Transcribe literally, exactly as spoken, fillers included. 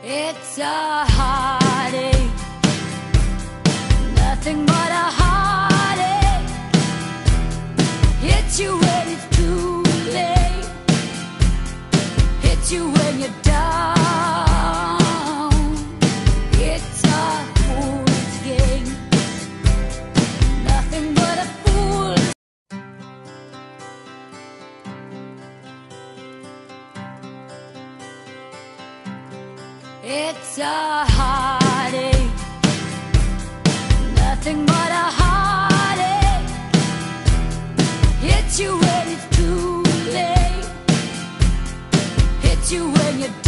It's a heartache, nothing but a heartache. Hits you when it's too late, hits you when you're down. It's a fool's game, nothing but a fool. It's a heartache, nothing but a heartache. Hits you when it's too late, hits you when you're